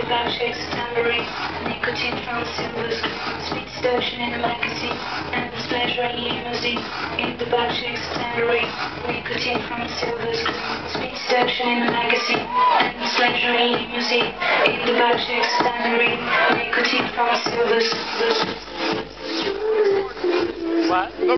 vibe shakes a tambourine. Nicotine from silver screen. Speed seduction in a magazine. Endless pleasure in limousine. In the vibe shakes a tambourine. Nicotine from silver screen. Speed seduction in a magazine. Endless pleasure in limousine. In the vibe shakes a tambourine. Nicotine from silver screen. What?